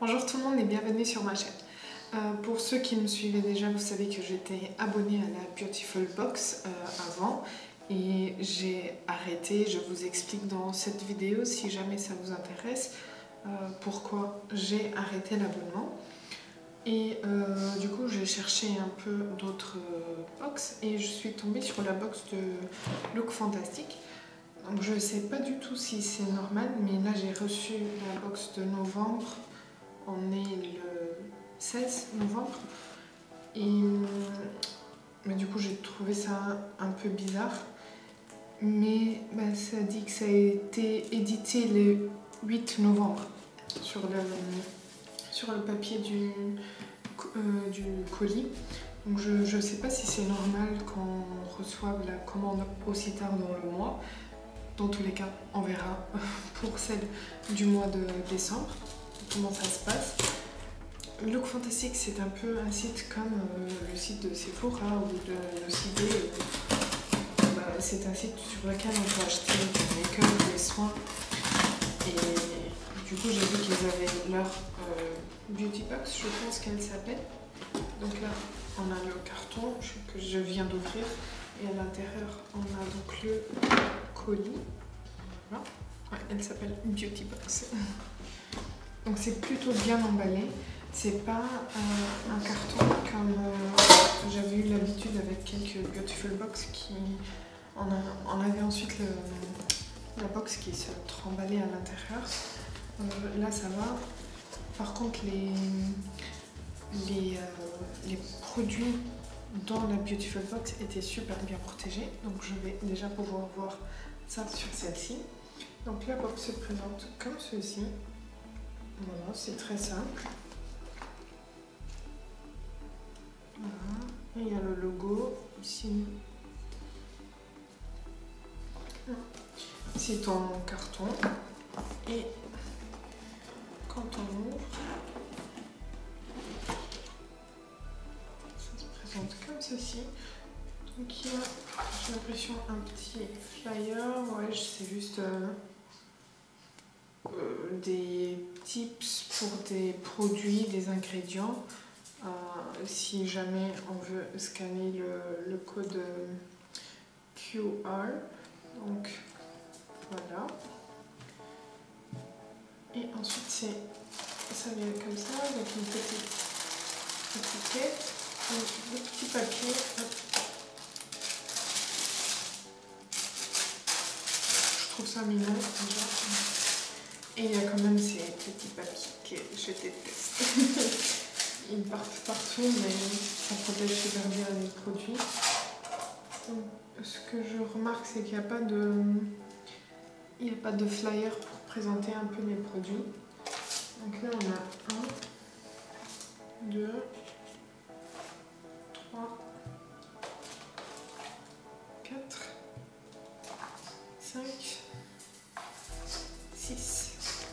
Bonjour tout le monde et bienvenue sur ma chaîne. Pour ceux qui me suivaient déjà, vous savez que j'étais abonnée à la Beautiful Box avant et j'ai arrêté. Je vous explique dans cette vidéo si jamais ça vous intéresse pourquoi j'ai arrêté l'abonnement. Et du coup j'ai cherché un peu d'autres box et je suis tombée sur la box de Look Fantastic. Donc je ne sais pas du tout si c'est normal, mais là j'ai reçu la box de novembre. On est le 16 novembre mais du coup j'ai trouvé ça un peu bizarre, mais ça dit que ça a été édité le 8 novembre sur le papier du colis. Donc je sais pas si c'est normal qu'on reçoive la commande aussi tard dans le mois. Dans tous les cas, on verra pour celle du mois de décembre comment ça se passe. Look Fantastic, c'est un peu un site comme le site de Sephora ou de Cibé. C'est un site sur lequel on peut acheter du make-up, des soins. Et du coup, j'ai vu qu'ils avaient leur beauty box, je pense qu'elle s'appelle. Donc là, on a le carton que je viens d'ouvrir. Et à l'intérieur, on a donc le colis. Voilà. Ouais, elle s'appelle Beauty Box. Donc c'est plutôt bien emballé. C'est pas un carton comme j'avais eu l'habitude avec quelques Beautiful Box qui on avait ensuite la box qui se tremballait à l'intérieur. Là ça va. Par contre les produits dans la Beautiful Box étaient super bien protégés. Donc je vais déjà pouvoir voir ça sur celle-ci. Donc la box se présente comme ceci. Voilà, c'est très simple. Voilà. Et il y a le logo ici. C'est en carton. Et quand on ouvre, ça se présente comme ceci. Donc il y a, j'ai l'impression, un petit flyer. Ouais, c'est juste des tips pour des produits, des ingrédients. Si jamais on veut scanner le code QR. Donc voilà. Et ensuite ça vient comme ça avec une petite étiquette, un petit papier. Je trouve ça mignon déjà. Et il y a quand même ces petits papiers que je déteste. Ils partent partout, mais ça protège super bien les produits. Donc, ce que je remarque, c'est qu'il n'y a pas de flyer pour présenter un peu les produits. Donc là, on a 1, 2, 3, 4, 5, 6.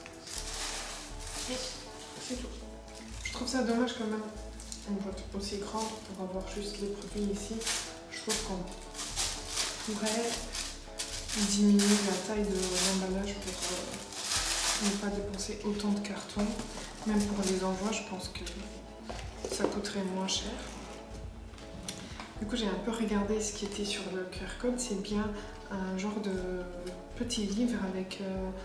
Et c'est tout. Je trouve ça dommage quand même, une boîte aussi grande pour avoir juste les produits ici. Je trouve qu'on pourrait diminuer la taille de l'emballage pour ne pas dépenser autant de carton. Même pour les envois, je pense que ça coûterait moins cher. Du coup, j'ai un peu regardé ce qui était sur le QR code. C'est bien un genre de petit livre avec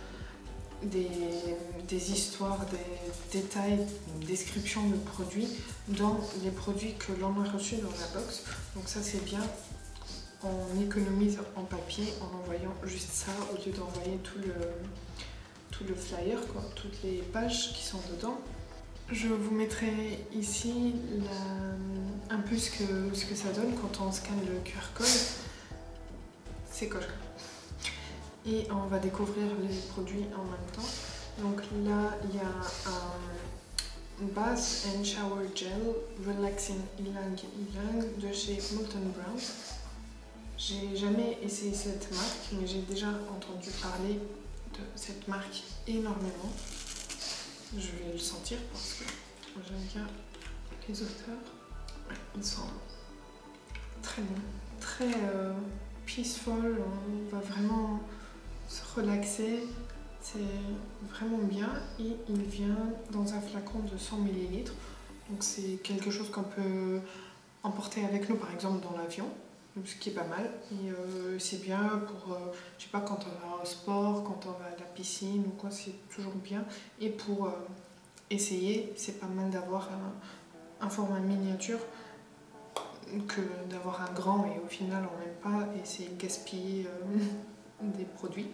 des histoires, des détails, une description de produits dans les produits que l'on a reçus dans la box. Donc ça c'est bien, on économise en papier en envoyant juste ça au lieu d'envoyer tout le flyer, quoi, toutes les pages qui sont dedans. Je vous mettrai ici un peu ce que ça donne quand on scanne le QR code. C'est cool. Et on va découvrir les produits en même temps. Donc là, il y a un Bath and Shower Gel Relaxing Ylang Ylang de chez Molton Brown. J'ai jamais essayé cette marque, mais j'ai déjà entendu parler de cette marque énormément. Je vais le sentir parce que j'aime bien les auteurs. Ouais, ils sont très bons, très peaceful. On va vraiment se relaxer. C'est vraiment bien et il vient dans un flacon de 100 ml. Donc c'est quelque chose qu'on peut emporter avec nous par exemple dans l'avion, ce qui est pas mal. Et c'est bien pour, je sais pas, quand on va au sport, quand on va à la piscine ou quoi, c'est toujours bien. Et pour essayer, c'est pas mal d'avoir un format miniature que d'avoir un grand et au final on n'aime pas et c'est gaspiller des produits.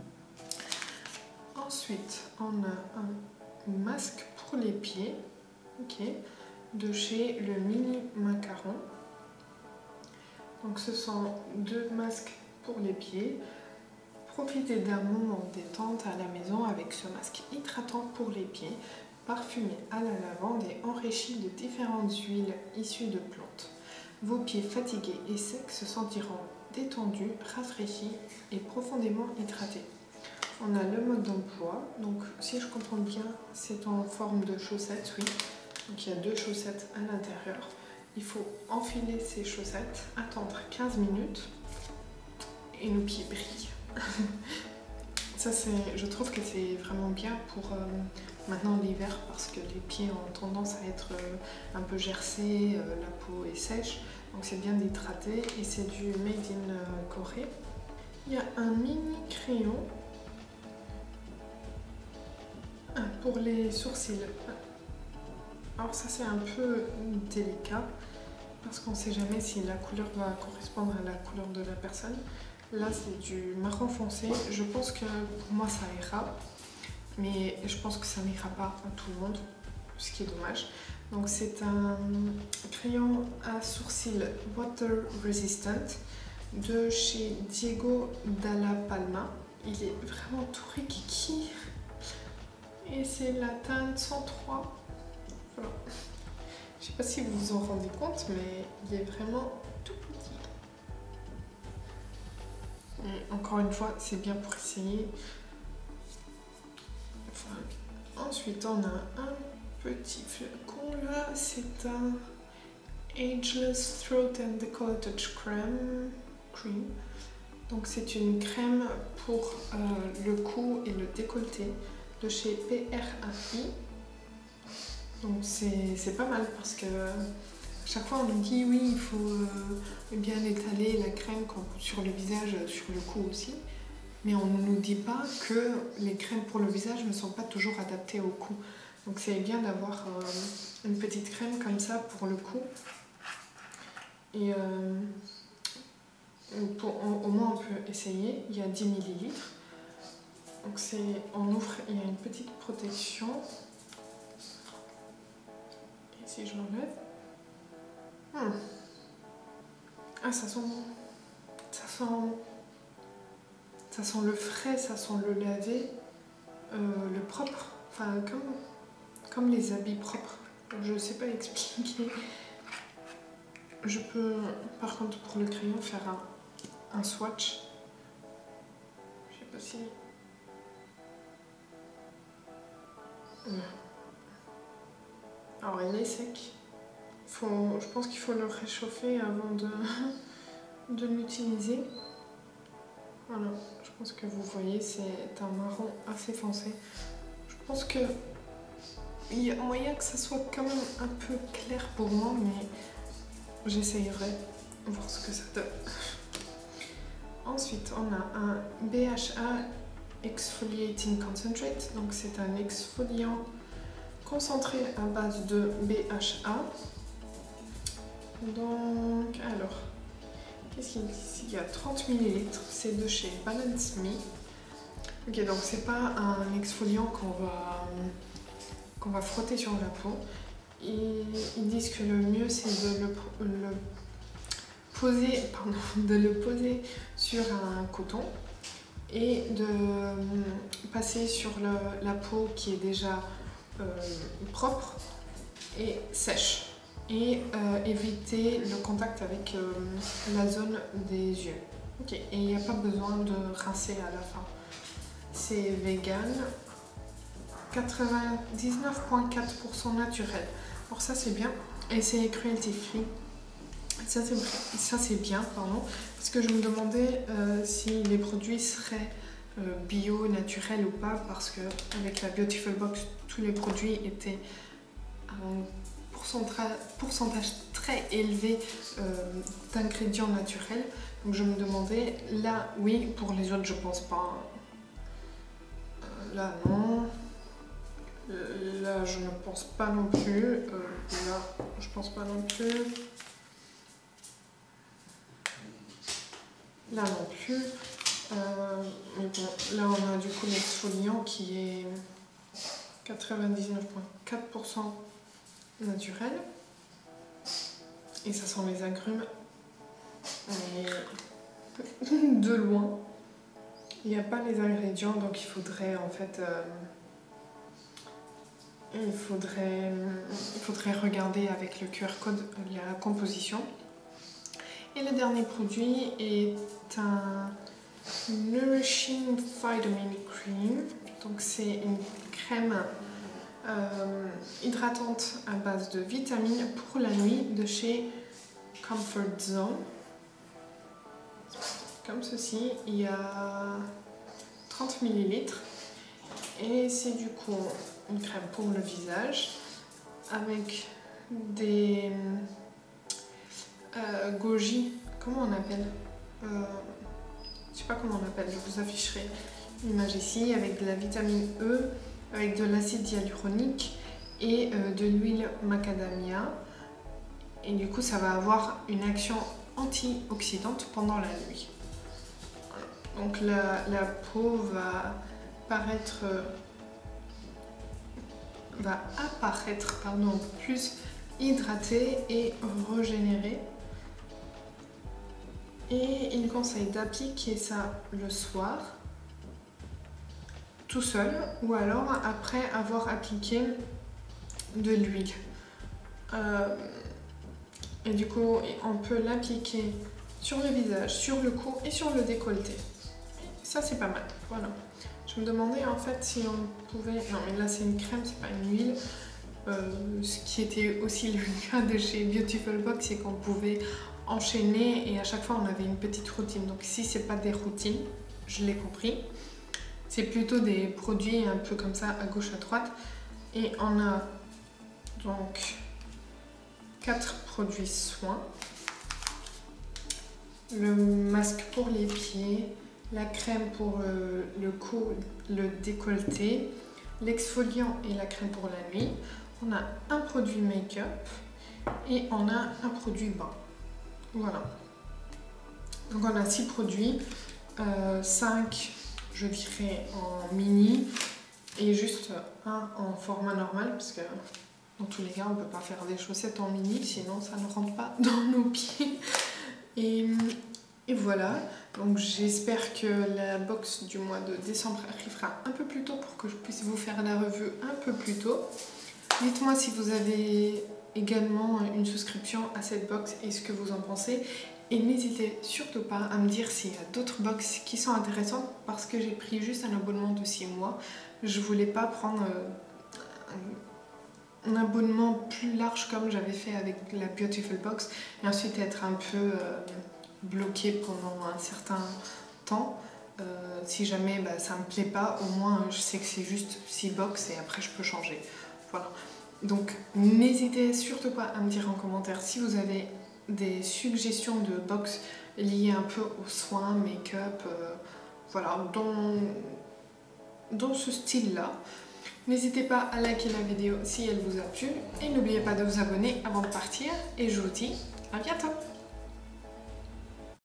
Ensuite, on a un masque pour les pieds, de chez le Mini Macaron. Donc ce sont 2 masques pour les pieds. Profitez d'un moment détente à la maison avec ce masque hydratant pour les pieds, parfumé à la lavande et enrichi de différentes huiles issues de plantes. Vos pieds fatigués et secs se sentiront détendus, rafraîchis et profondément hydratés. On a le mode d'emploi, donc si je comprends bien, c'est en forme de chaussettes, oui. Donc il y a 2 chaussettes à l'intérieur. Il faut enfiler ces chaussettes, attendre 15 minutes et nos pieds brillent. Ça, je trouve que c'est vraiment bien pour maintenant l'hiver parce que les pieds ont tendance à être un peu gercés, la peau est sèche. Donc c'est bien d'hydrater et c'est du Made in Corée. Il y a un mini crayon pour les sourcils. Alors ça c'est un peu délicat parce qu'on ne sait jamais si la couleur va correspondre à la couleur de la personne. Là c'est du marron foncé, je pense que pour moi ça ira, mais je pense que ça n'ira pas à tout le monde, ce qui est dommage. Donc c'est un crayon à sourcils water resistant de chez Diego Dalla Palma. Il est vraiment tout rikiki et c'est la teinte 103. Voilà. Je sais pas si vous vous en rendez compte, mais il est vraiment tout petit. Et encore une fois, c'est bien pour essayer. Enfin, ensuite, on a un petit flacon là. C'est un Ageless Throat and Decolletage Cream. Donc c'est une crème pour le cou et le décolleté de chez PRAI. Donc c'est pas mal parce que chaque fois on nous dit oui il faut bien étaler la crème sur le visage, sur le cou aussi. Mais on ne nous dit pas que les crèmes pour le visage ne sont pas toujours adaptées au cou. Donc c'est bien d'avoir une petite crème comme ça pour le cou. Et au moins on peut essayer, il y a 10 ml. Donc on ouvre, il y a une petite protection. Et si je l'enlève... Ah, ça sent le frais, ça sent le lavé, le propre, enfin comme les habits propres. Je ne sais pas expliquer. Je peux, par contre, pour le crayon, faire un swatch. Je sais pas si... Alors, il est sec. Je pense qu'il faut le réchauffer avant de l'utiliser. Voilà, je pense que vous voyez, c'est un marron assez foncé. Je pense que il y a moyen que ça soit quand même un peu clair pour moi, mais j'essayerai voir ce que ça donne. Ensuite, on a un BHA Exfoliating Concentrate. Donc c'est un exfoliant concentré à base de BHA. Donc, alors, qu'est-ce qu'il y a ici? Il y a 30 ml, c'est de chez Balance Me. Ok, donc c'est pas un exfoliant qu'on va frotter sur la peau. Et ils disent que le mieux c'est de le poser sur un coton et de passer sur la peau qui est déjà propre et sèche. Et éviter le contact avec la zone des yeux. Ok, et il n'y a pas besoin de rincer à la fin. C'est vegan, 99,4% naturel. Alors ça c'est bien, et c'est cruelty free. Ça c'est bien, pardon, parce que je me demandais si les produits seraient bio, naturel ou pas, parce que avec la Beautiful Box, tous les produits étaient à un pourcentage très élevé d'ingrédients naturels. Donc je me demandais, là oui, pour les autres je pense pas. Là non. Là je ne pense pas non plus. Là je pense pas non plus. Là non plus. Mais bon, là on a du coup l'exfoliant qui est 99,4% naturel. Et ça sent les agrumes. Mais de loin. Il n'y a pas les ingrédients, donc il faudrait en fait... il faudrait regarder avec le QR code la composition. Et le dernier produit est un Nourishing Vitamin Cream. Donc c'est une crème hydratante à base de vitamines pour la nuit de chez Comfort Zone. Comme ceci, il y a 30 ml. Et c'est du coup une crème pour le visage avec des goji, comment on appelle, je sais pas comment on appelle, je vous afficherai l'image ici, avec de la vitamine E, avec de l'acide hyaluronique et de l'huile macadamia. Et du coup ça va avoir une action antioxydante pendant la nuit. Donc la peau va apparaître plus hydratée et régénérée. Et il conseille d'appliquer ça le soir, tout seul, ou alors après avoir appliqué de l'huile. Et du coup, on peut l'appliquer sur le visage, sur le cou et sur le décolleté. Ça, c'est pas mal. Voilà. Je me demandais en fait si on pouvait... Non, mais là, c'est une crème, c'est pas une huile. Ce qui était aussi le cas de chez Beautiful Box, c'est qu'on pouvait enchaîner et à chaque fois, on avait une petite routine. Donc, si c'est pas des routines, je l'ai compris. C'est plutôt des produits un peu comme ça, à gauche, à droite. Et on a donc 4 produits soins. Le masque pour les pieds, la crème pour le cou, le décolleté, l'exfoliant et la crème pour la nuit. On a un produit make-up et on a un produit bain. Voilà. Donc on a 6 produits, 5 je dirais en mini et juste un en format normal parce que dans tous les cas on ne peut pas faire des chaussettes en mini sinon ça ne rentre pas dans nos pieds. Et voilà, donc j'espère que la box du mois de décembre arrivera un peu plus tôt pour que je puisse vous faire la revue un peu plus tôt. Dites-moi si vous avez également une souscription à cette box et ce que vous en pensez. Et n'hésitez surtout pas à me dire s'il y a d'autres box qui sont intéressantes parce que j'ai pris juste un abonnement de 6 mois. Je voulais pas prendre un abonnement plus large comme j'avais fait avec la Beautiful Box et ensuite être un peu bloqué pendant un certain temps. Si jamais ça me plaît pas, au moins je sais que c'est juste 6 box et après je peux changer. Voilà. Donc n'hésitez surtout pas à me dire en commentaire si vous avez des suggestions de box liées un peu aux soins, make-up, voilà, dans ce style-là. N'hésitez pas à liker la vidéo si elle vous a plu et n'oubliez pas de vous abonner avant de partir et je vous dis à bientôt.